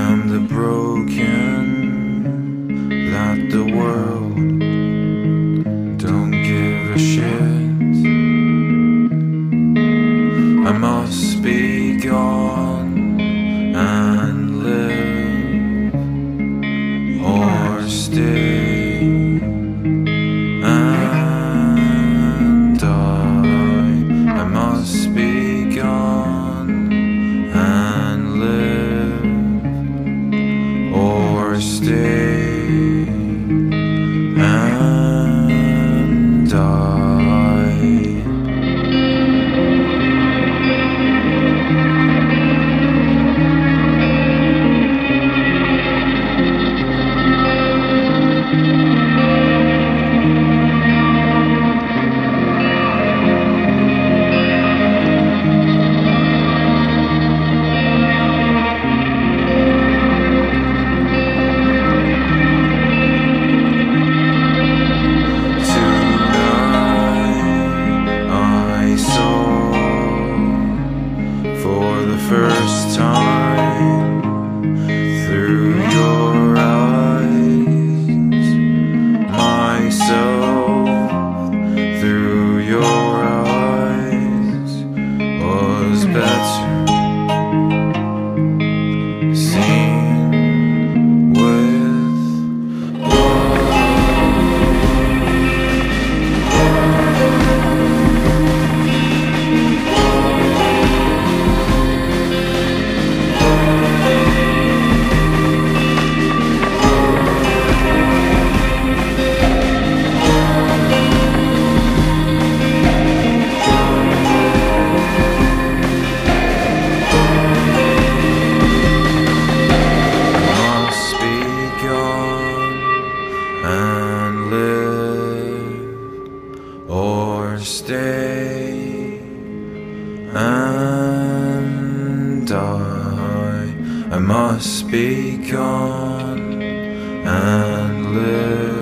I'm the broken that the world don't give a shit. I must be gone and live or stay and die. I must be gone and live or stay and die. For the first time through your eyes, myself through your eyes was better seen with and live or stay and die. I must be gone and live